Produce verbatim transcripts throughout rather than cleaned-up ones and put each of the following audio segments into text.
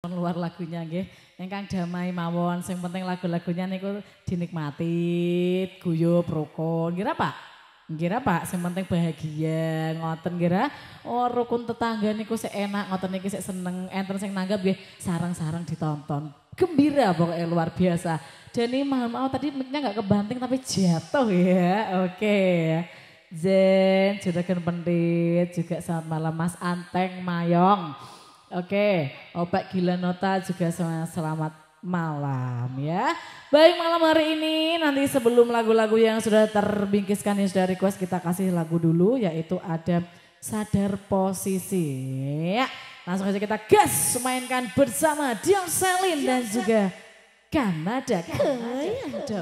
nonton luar lagunya nggih. Ingkang damai mawon, sing penting lagu-lagunya niku dinikmati, guyub rukun. Ngira Pak? Ngira Pak, sing penting bahagia ngoten ngira. Oh rukun tetangga niku sik enak ngoten niki sik seneng. Enten sing nanggap nggih sarang-sarang ditonton. Gembira pokoknya luar biasa. Dan ini mohon maaf tadi mic-nya nggak kebanting tapi jatuh ya. Oke. Zen, Juragan Pendit, juga selamat malam Mas Anteng Mayong. Oke, Opak Gila Nota juga selamat malam ya. Baik malam hari ini nanti sebelum lagu-lagu yang sudah terbingkiskan yang sudah request kita kasih lagu dulu yaitu ada Sadar Posisi. Ya, langsung aja kita gas mainkan bersama Dion Selin dan juga Kanada Kayandem.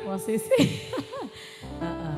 Posisi. Heeh.